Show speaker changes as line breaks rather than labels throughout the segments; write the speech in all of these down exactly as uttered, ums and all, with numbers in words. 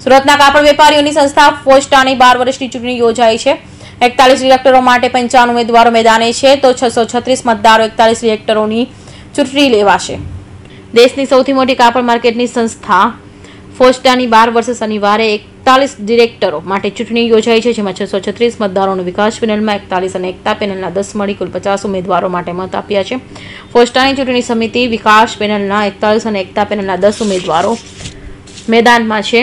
સુરતના કાપડ વેપારીઓની સંસ્થા ફોસ્ટાની બાર વર્ષની ચૂંટણી યોજાઈ છે। એકતાલીસ ડિરેક્ટરો માટે પંચાવન ઉમેદવારો મેદાને છે તો છસો છત્રીસ મતદારો એકતાલીસ ડિરેક્ટરોની ચૂંટણી લેવાશે। દેશની સૌથી મોટી કાપડ માર્કેટની સંસ્થા ફોસ્ટાની બાર વર્ષે શનિવારે એકતાલીસ ડિરેક્ટરો માટે ચૂંટણી યોજાઈ છે, જેમાં છસો છત્રીસ મતદારોનું વિકાસ પેનલમાં એકતાલીસ અને એકતા પેનલના દસ મળી કુલ પચાસ ઉમેદવારો માટે મત આપ્યા છે। ફોસ્ટાની ચૂંટણી સમિતિ વિકાસ પેનલના એકતાલીસ અને એકતા પેનલના દસ ઉમેદવારો મેદાનમાં છે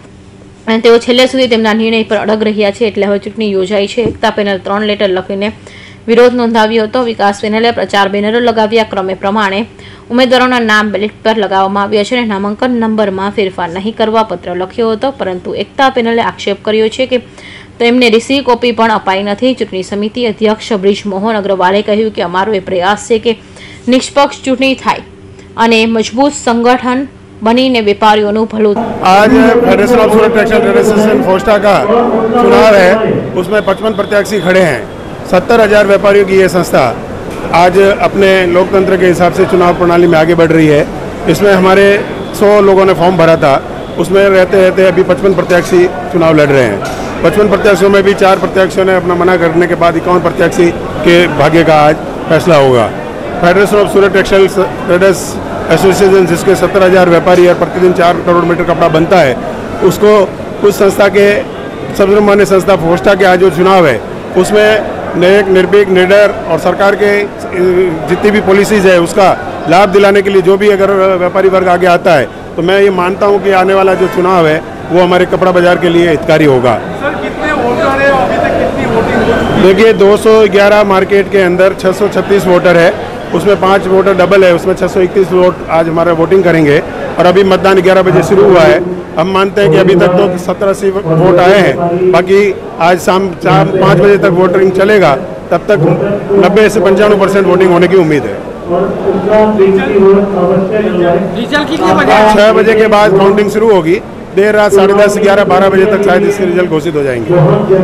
અને તેઓ છેલ્લે સુધી તેમના નિર્ણય પર અડગ રહ્યા છે, એટલે હવે ચૂંટણી યોજાઈ છે। એકતા પેનલ ત્રણ લેટર લખીને વિરોધ નોંધાવ્યો હતો। વિકાસ પેનલે પ્રચાર બેનરો લગાવ્યા। ક્રમે પ્રમાણે ઉમેદવારોના નામ બેલેટ પર લગાવવામાં આવ્યા છે અને નામાંકન નંબરમાં ફેરફાર નહીં કરવા પત્ર લખ્યો હતો, પરંતુ એકતા પેનલે આક્ષેપ કર્યો છે કે તેમને રિસીવ કોપી પણ અપાઈ નથી। ચૂંટણી સમિતિ અધ્યક્ષ બ્રિજમોહન અગ્રવાલે કહ્યું કે અમારો એ પ્રયાસ છે કે નિષ્પક્ષ ચૂંટણી થાય અને મજબૂત સંગઠન बनी व्यापारियों भलू।
आज federation of Surat textile trade association FOSTA का चुनाव है, उसमें पचपन प्रत्याशी खड़े हैं। सत्तर हजार व्यापारियों की ये संस्था आज अपने लोकतंत्र के हिसाब से चुनाव प्रणाली में आगे बढ़ रही है। इसमें हमारे सौ लोगों ने फॉर्म भरा था, उसमें रहते रहते अभी पचपन प्रत्याशी चुनाव लड़ रहे हैं। पचपन प्रत्याशियों में भी चार प्रत्याशियों ने अपना मना करने के बाद इक्यावन प्रत्याशी के भाग्य का आज फैसला होगा। Federation of Surat textile traders association, जिसके सत्तर हजार व्यापारी और प्रतिदिन चार करोड़ मीटर कपड़ा बनता है, उसको उस संस्था के सर्वमान्य संस्था फोस्टा के आज जो चुनाव है उसमें न्यायिक, निर्भीक, निडर और सरकार के जितनी भी पॉलिसीज है उसका लाभ दिलाने के लिए जो भी अगर व्यापारी वर्ग आगे आता है तो मैं ये मानता हूँ कि आने वाला जो चुनाव है वो हमारे कपड़ा बाजार के लिए हितकारी होगा।
सर, कितने वोटर है अभी तक, कितनी वोटिंग?
देखिए, दो सौ ग्यारह मार्केट के अंदर छः सौ छत्तीस वोटर है, उसमें पाँच वोटर डबल है, उसमें छः सौ इकतीस वोट आज हमारा वोटिंग करेंगे और अभी मतदान ग्यारह बजे शुरू हुआ है। हम मानते हैं कि अभी तक तो सत्तर अस्सी वोट आए हैं, बाकी आज शाम चार पाँच बजे तक वोटिंग चलेगा, तब तक नब्बे से पंचानवे परसेंट वोटिंग होने की उम्मीद है। छः बजे के बाद काउंटिंग शुरू होगी, देर रात साढ़े दस ग्यारह बारह बजे तक शायद इसके रिजल्ट घोषित हो जाएंगे।